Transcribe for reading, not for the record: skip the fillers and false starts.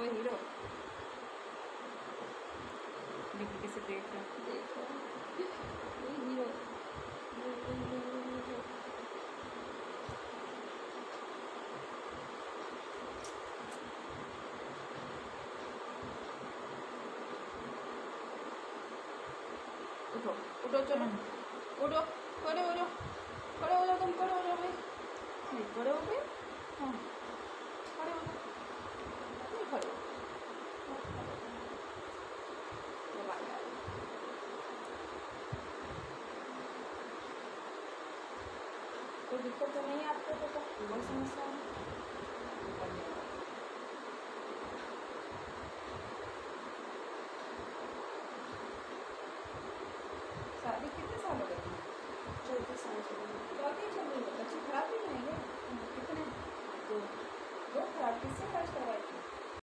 Hero. देखिए किसे देख रहा है, देखो ये हीरो। उठो उठो चलो उठो, खड़े हो जाओ, खड़े हो जाओ, तुम खड़े हो जाओ भाई, नहीं खड़े हो गए, हाँ खड़े हो जाओ, नहीं खड़े हो, कोई दिक्कत तो नहीं है आपको? तो कोई समस्या